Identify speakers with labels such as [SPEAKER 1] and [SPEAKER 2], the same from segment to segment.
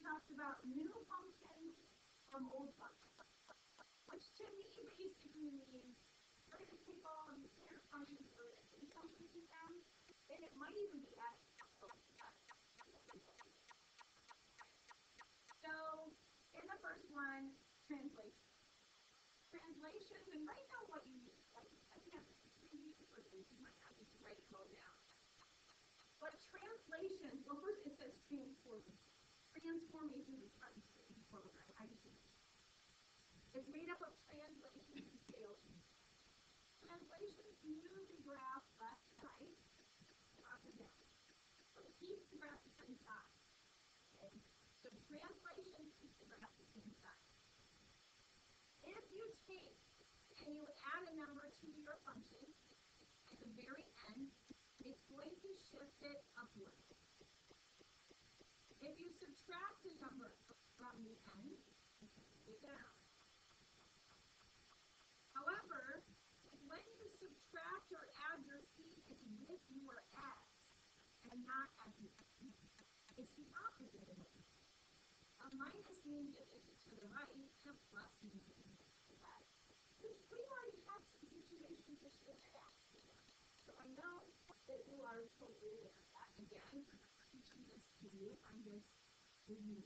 [SPEAKER 1] talked about new functions from old functions, which to me basically means we're going to take all of these inner functions that we're going to do something to them, and it might even be added. So, in the first one, translation. Translations, and write down what you use. I can't use the first one, so you might have to write it all down. But translations, well, first it says transformation. Transformation is hard to say before I just say it's made up of translations and scale changes. Translations move the graph left to right, up and down. So it keeps the graph the same size. Okay? So translation keeps the graph the same size. If you take and you add a number to your function at the very end, it's going to shift it upward. If you subtract a number from the end, it's going to go down. However, when you subtract or add your c, it's with your x and not at the end. It's the opposite of it. A minus means that it's to the right, and a plus means that it's to the left. We've already had some situations this year that so I know that you are totally aware of that. Again, I'm teaching this to you. I'm just with you.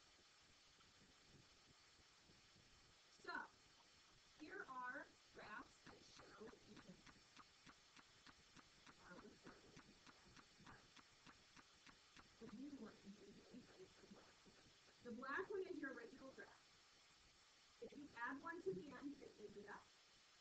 [SPEAKER 1] So, here are graphs that show the black one is your original graph. If you add one to the end, it gives it up.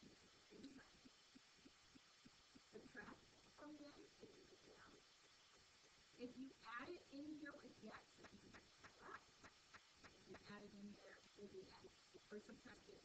[SPEAKER 1] Subtract from the end, it gives it down. If you add it in here with the x, it gives it up. If you add it in there with the x, or subtract it,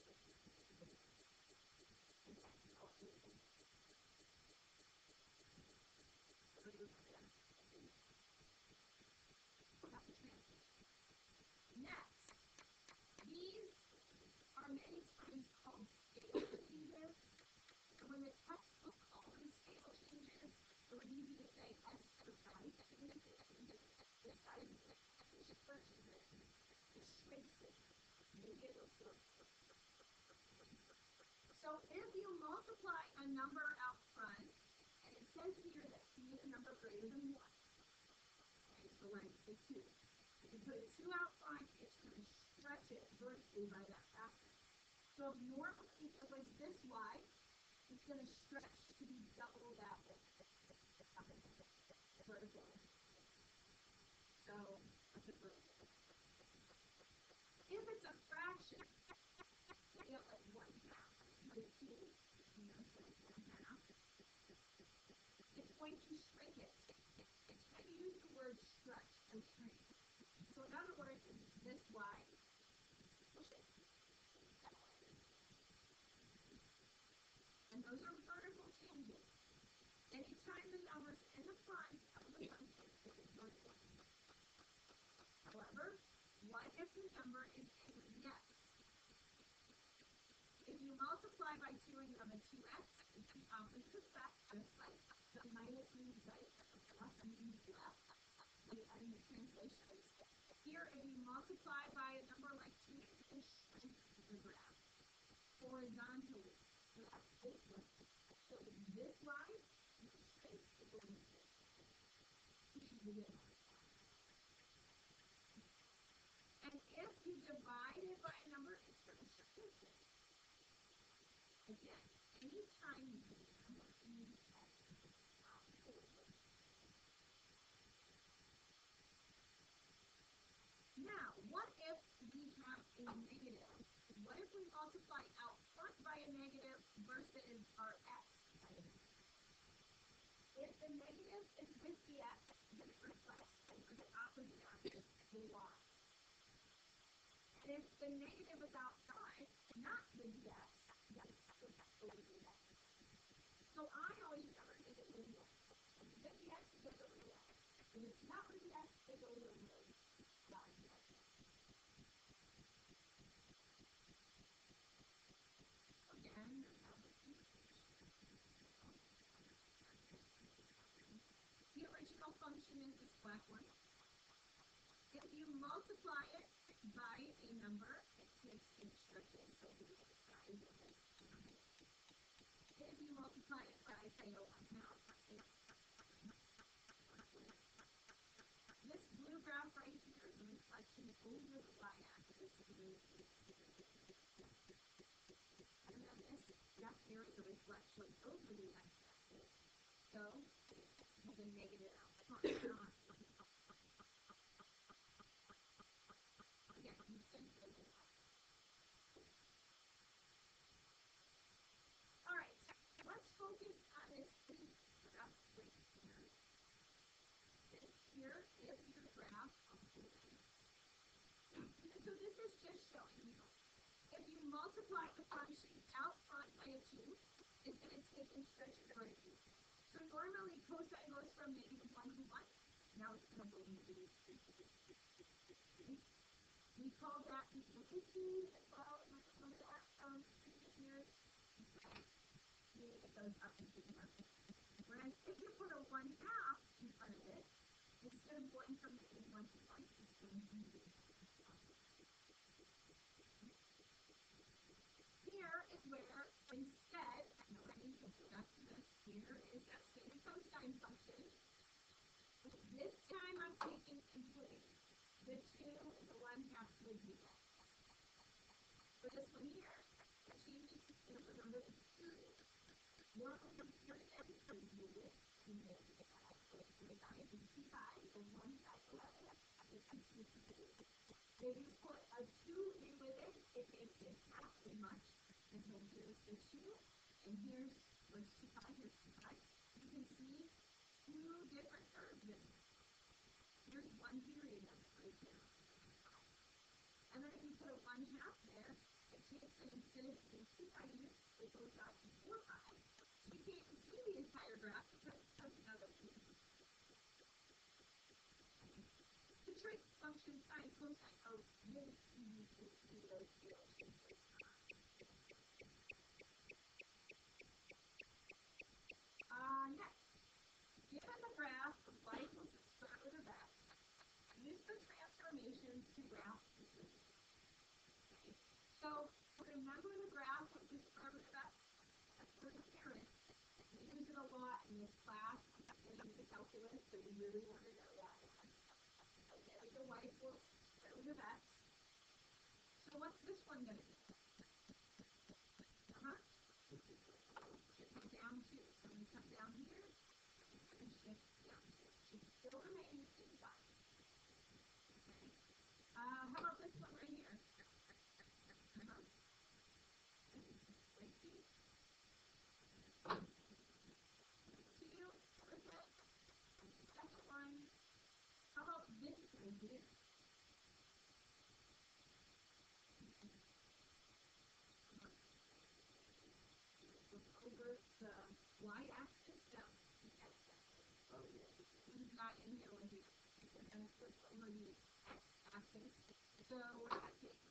[SPEAKER 1] next, these are many times called scale changes. So when the textbook calls them scale changes, it would easy to say x to the right, and then this side is it stretches it, it shrinks it, maybe it'll slow. So if you multiply a number out front, and it says here that c is a number greater than 1. Okay, so we're going to say 2. If you put a 2 out front, it's going to stretch it vertically by that factor. So if normally it was this wide, it's going to stretch to be double that way. Vertical. So that's a vertical. If it's a fraction, say it like 1 half, put a 2, you know, so it's 1 half, it's going to shrink it. It's going to use the word stretch or shrink. So in other words, if it's this wide, push it that way. And those are vertical changes. Anytime the number's in the front of the function, it's vertical. However, what if the number is in the x? If you multiply by 2 and you have a 2x, it's the opposite effect, just like the minus means right, the plus means left. In the translations. Here, if you multiply by a number like 2, it's going to shrink the graph horizontally. So that's this way. So if this wide, you shrink the graph. And if you divide it by a number, it's going to shrink it. Again, anytime you do a number, you use x. Now, what if we have a negative? What if we multiply out front by a negative versus our x by a negative? If the negative is with the x, then it reflects over the opposite axis, the y. And if the negative is outside, not with the x, then it's over the x. So I always remember it is with the x. If it's with the x, it goes over the y. If it's not with the x, it goes over the y. Again, the original function is this black one. If you multiply multiply it by a number, it takes and stretches. So here's the size of it. If you multiply it by, say, a 1/2, this blue graph right here is a reflection over the y-axis. And then this graph here is a reflection over the x-axis. So it has a negative outcome. Alright, let's focus on this graph right here. Here is your graph. So this is just showing you, if you multiply the function out front by a 2, it's going to take and stretch it over to 2. So normally cosine goes from -1 to 1. Now it's going to go into 3. We call that equal to 2 as well. Remember that from previous years? It goes up and to the market. Whereas if you put a 1/2 in front of it, instead of going from -1 to 1, it's going to be 2. Here is where, instead, I need to go back to this. Here is that same cosine function. This time I'm taking and putting the 2 and the 1/2 with the x. For this one here, the change is to remember the 2. We're over here and move it to negative 5. So it's 9 is 2 times, and 1 times 11 is 2. If you put a 2 in with it, it makes it half as much. And so here's the 2, and here's 2 5, here's 2 5. You can see 2 different curves. Here's one period of it right here. And then if you put a 1/2 there, it takes it, instead of being 2 5 units, it goes out to 4 5. So you can't see the entire graph because it has another piece. The trig function, sine, cosine are really easy to see those illustrations. Next, given the graph of y equals the square root of x, use the transformations to graph the truth. Okay. So remember the graph of the square root of x? That's for the parent. We use it a lot in this class and in the calculus, so you really want to know that. Okay, the y equals square root of x. So what's this one going to be? Shift down 2. So when you come down here, and shift down 2. Should still remain the same size. Okay. How about this one right here? Like 2. 2, perfect. Second one. How about this right here? Over the y-axis, no, the x-axis. Oh, yeah. This is not in here with you. We're going to switch over the x-axis. So we're going to take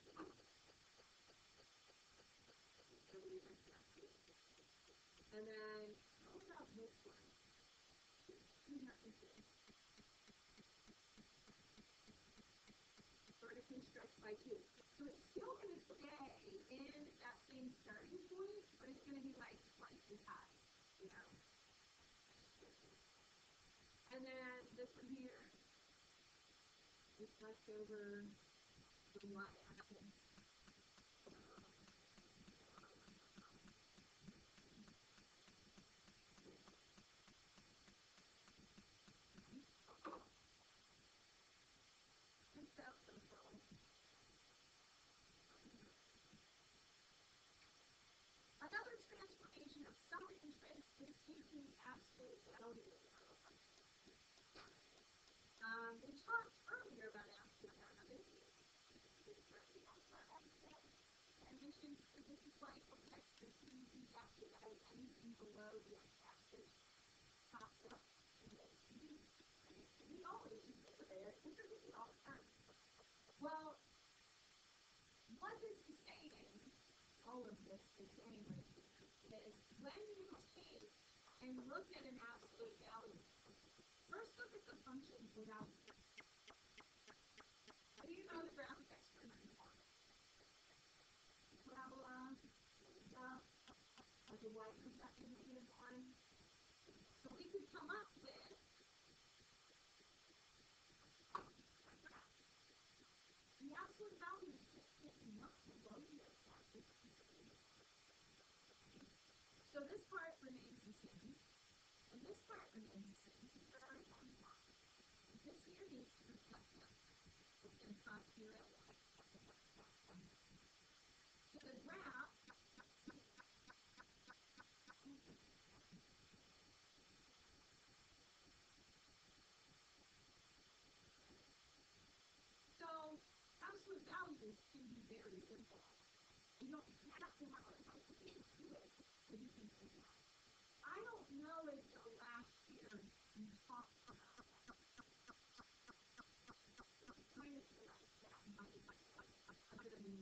[SPEAKER 1] and then what about this one? Vertically stretched by 2. So it's still going to stay in that same starting point, but it's going to be like twice as high, you know. And then this one here is left over the y-axis. It's so simple. Another transformation of some interest is taking absolute values. We talked earlier about absolute values. I mentioned that this is why for text is the absolute value anything below the x-axis pops up. We always use it there. We do it all the time. Well, what this is saying, all of this is saying right here, is when you take and look at an absolute value, first look at the function without. What do you could come up with the absolute value is just not below this. So this part remains the same, and this part remains the same. So there are one line. This here needs to reflect that. It's going to cross here at one. So the graph so absolute values can be very simple. You don't have to have a complicated to it, but you can think about it. I don't know if last year you talked about kind of like that might other than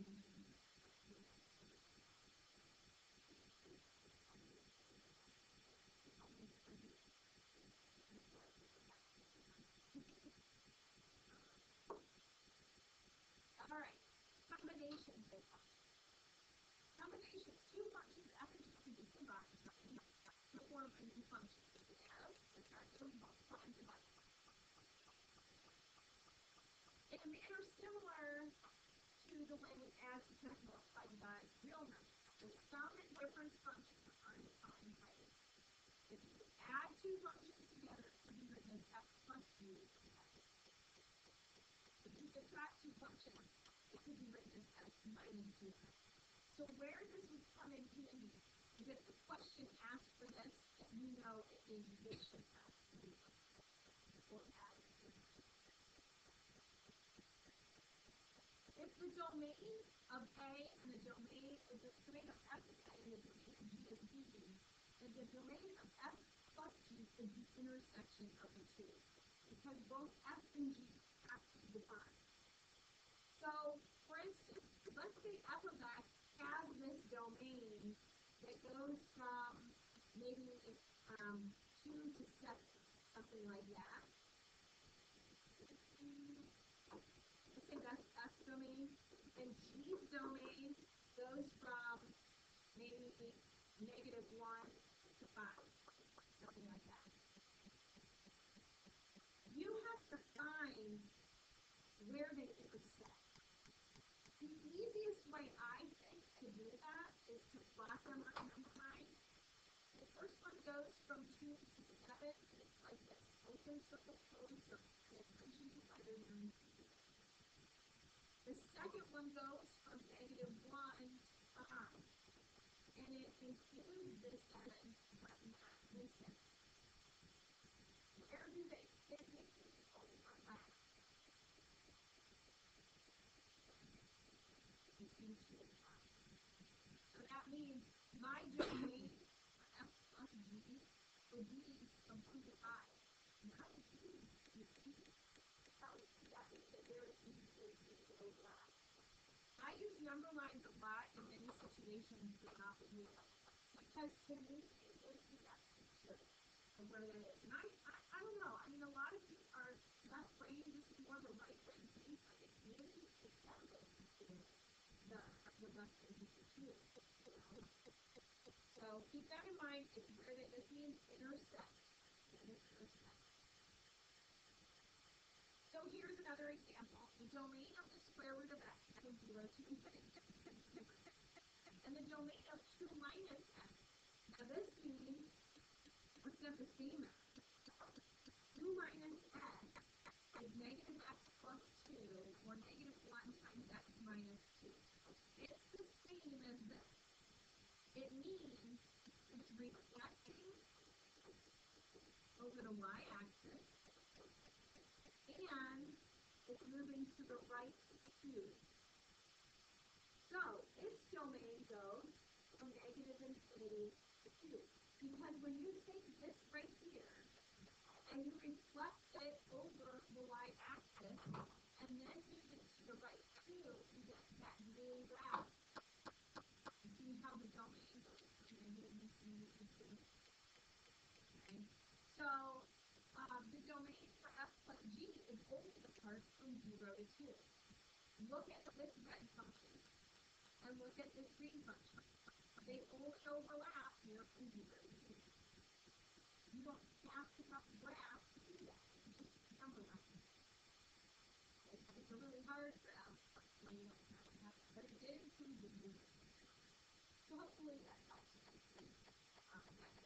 [SPEAKER 1] all right, combinations of functions. Combinations, two functions f and g can be combined to form a new function. Which are two prime divided. In a manner similar to the way we add, subtract, multiply, divide real numbers, the sum and difference functions are defined by this. If you add two functions together, it can be written as f plus g. If you subtract two functions, it could be written as f minus g. So where this would come in handy is if the question asks for this, you know it is this should have to be or add. If the domain of A and the domain of f of A and the domain of G is B, then the domain of f plus G is the intersection of the two, because both f and G have to be defined. So, for instance, let's say f of x has this domain that goes from maybe 2 to 7, something like that. Let's say that's F's domain, and G's domain goes from maybe -1 to 5, something like that. You have to find where they intersect. The easiest way I think to do that is to plot them on number line. The first one goes from 2 to 7, and it's like this. Open circle, closed circle. The second one goes from -1 to 5, and it includes this 7, but not this 7. Where do they physically overlap? So that means my domain for f plus g would be from 2 to 5. Not 2 to 7. That means that there is easily overlap. I use number lines a lot in many situations throughout the year, because to me it gives me that picture of where that is. And I don't know. I mean, a lot of you are left brain. This is more of a right brain thing, but it's really accepted the left brain teacher too. So keep that in mind. It's where that this means intersect. So here's another example. The domain of the square root of x is 0 to infinity. And the domain of 2 minus x. Now this means, let's get the same x. 2 minus x is negative x plus 2, or negative 1 times x minus 2. It's the same as this. It means it's reflecting over the y-axis, and it's moving to the right 2. So its domain goes from negative infinity to 2. Because when you take this right here and you reflect it over the y-axis and then move it to the right 2, you get that green graph. You see how the domain goes from negative infinity to 2. Okay? So the domain for f plus g is only the part from 0 to 2. Look at this red function and look at this green function. They only overlap here from 0 to 2. You don't have enough graph to do that. Just memorize it. It's a really hard graph when you don't have enough, but it did improve the movement. So hopefully that helps you see that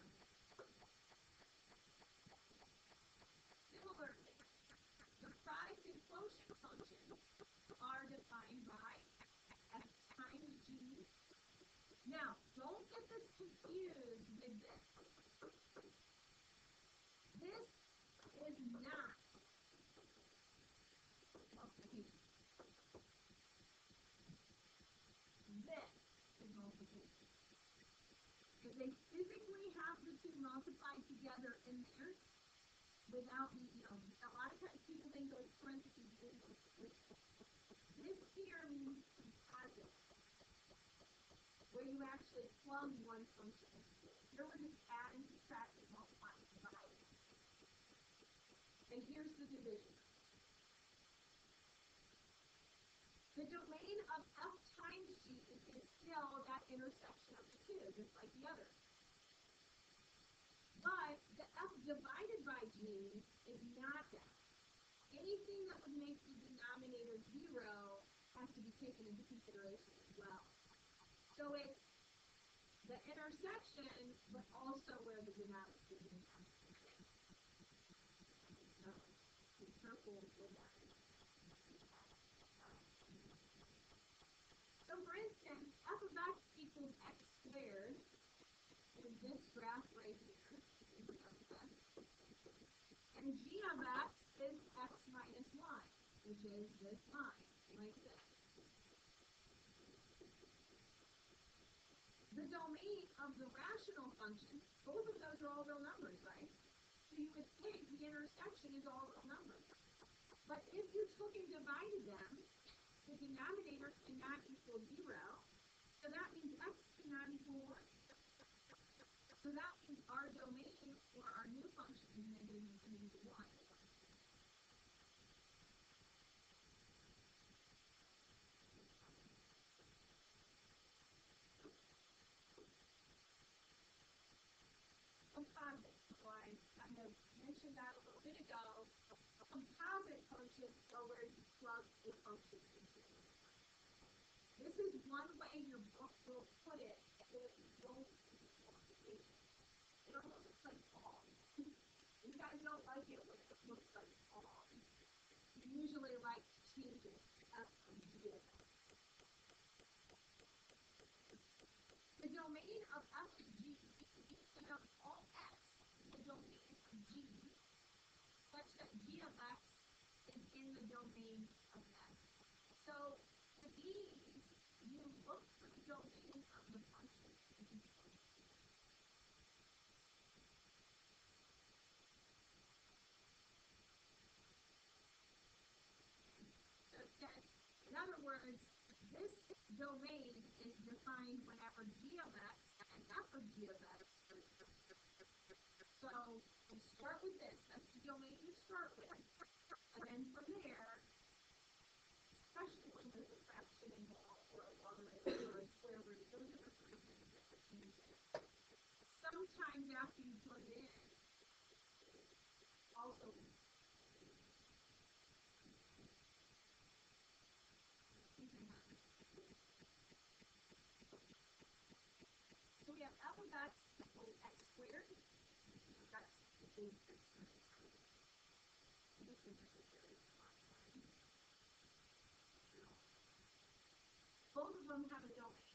[SPEAKER 1] Similarly, the product and quotient functions are defined by f times g. Now, don't get this confused with this. This is not multiplication. This is multiplication. Because they physically have the two multiplied together in there without the, a lot of times people think those parentheses mean multiplication. This here means composite, where you actually plug one function into it. Here we're just adding, subtracting, multiplying, dividing. And here's the division. The domain of f times g is still that intersection of the two, just like the other. But the f divided by g is not that. Anything that would make the denominator 0 has to be taken into consideration as well. So it's the intersection, but also where the denominator comes from. So be careful with that. So for instance, f of x equals x squared is this graph right here. And g of x is x minus 1, which is this line, like this. The domain of the rational function, both of those are all real numbers, right? So you would think the intersection is all real numbers. But if you took and divided them, the denominator cannot equal 0, so that means x cannot equal 1. So that means our domain for our new function is negative infinity to 1. Composite. So I kind of mentioned that a little bit ago. Composite functions are where you plug a function into. This is one way your book will put it, so that you don't multiplication. It almost looks like Paul. You guys don't like it when it looks like Paul. You usually like to change it up from G. The domain of f of g, and of all x, the domain of g, such that g of x is in the domain of x. So to these, you look for the domain of the function. So it says, in other words, this domain is defined whenever g of x and f of g of x. So you start with this. That's the domain you start with. And then from there, especially when there's a fraction involved or a logarithm or a square root, those are the three things that would change it. Sometimes after you put it in, also so we have f of x equals x squared. That's the base x squared. This is very smart. Both of them have a domain.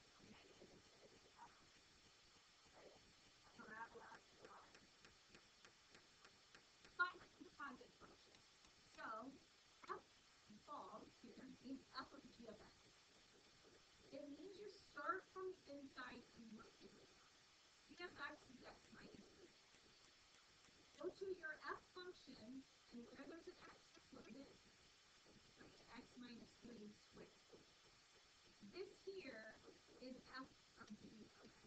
[SPEAKER 1] Find composite functions. So f ball here means f of g of x. It means you start from the inside and work through. G of x is x minus 3. Go to your f function, and where there's an x, put it in. X minus 3 squared. This here is f of g of x.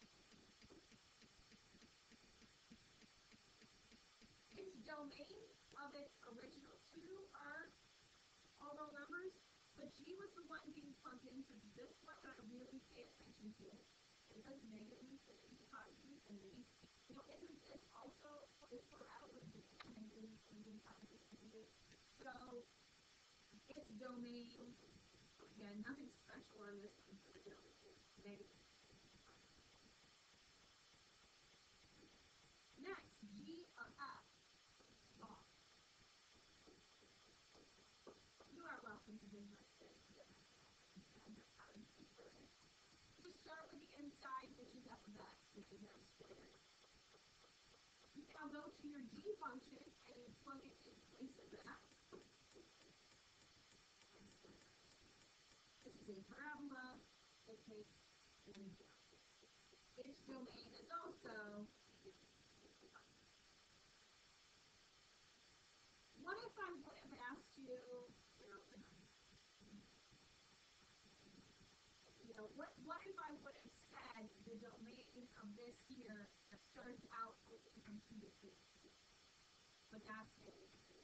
[SPEAKER 1] Its domain of its original two are all real numbers, but g was the one being plugged in, so this one I really pay attention to. It says negative infinity to positive infinity. So isn't this also this for f domain, again, nothing special on this one, but maybe. Next, G of F, off. You are welcome to visit this. Just start with the inside, which is F of X, which is X squared. You now go to your G function and you plug it in place of X. This is a parabola that takes one jump. Its domain is also. What if I would have asked you, what if I would have said the domain of this here starts out only from 2 to 2? But that's it.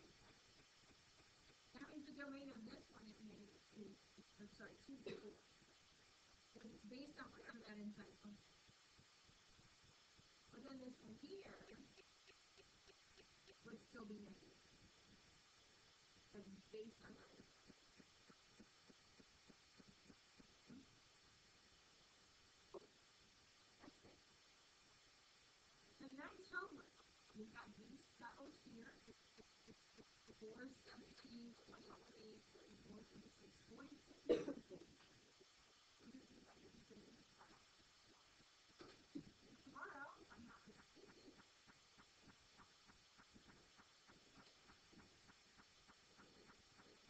[SPEAKER 1] That means the domain of this one is negative 2, or sorry, 2 to 4. But it's based on whatever that inside function. But then this one here would still be negative. But it's based on that. That's it. And that's homework. You've got these fellows here. 4, 17, 21,